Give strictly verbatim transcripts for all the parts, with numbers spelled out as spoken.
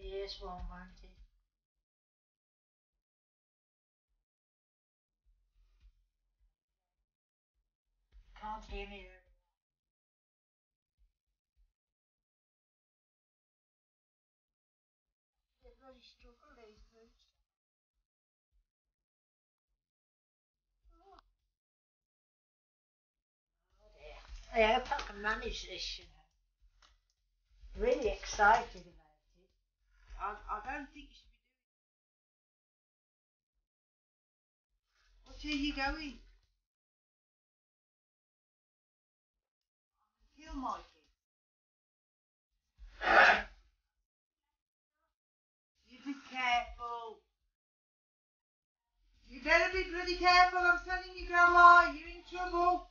ears warm, won't it? Can't hear me very well. They bloody struggle, these boots. Oh dear. I hope I can manage this, you know. Really excited about it. I, I don't think you should be. What are you going? Kill Mikey. You be careful. You better be bloody careful. I'm telling you, Grandma, you're in trouble.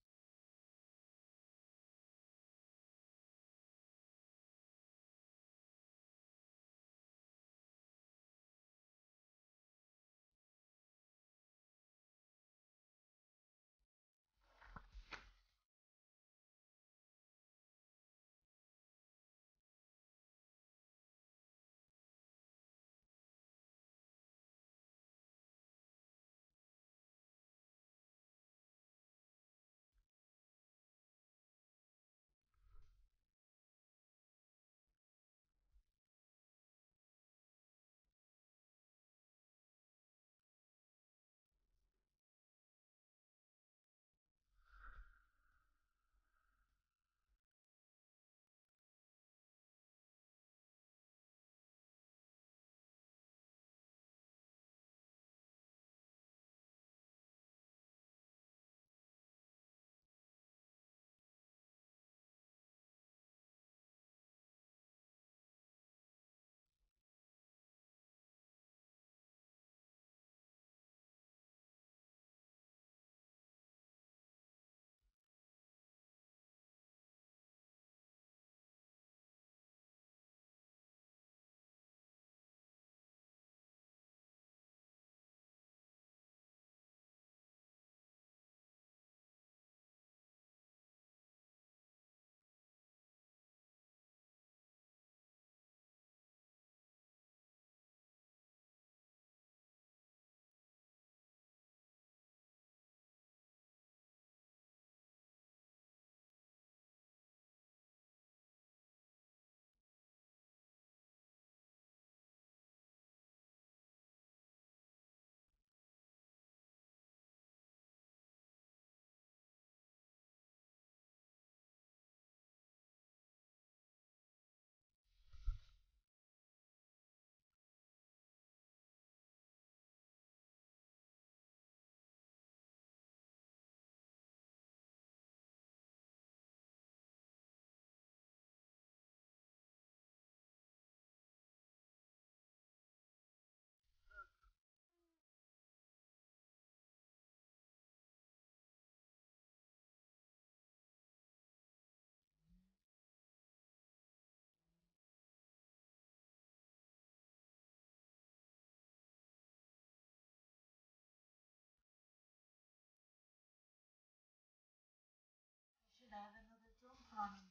I should have another jump on him.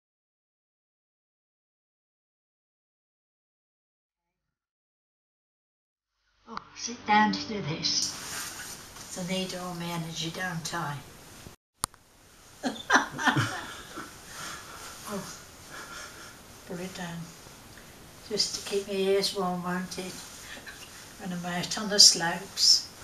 Oh, sit down to do this. So I need all my energy, don't I? Oh, put it down. Just to keep my ears warm, won't it? When I'm out on the slopes.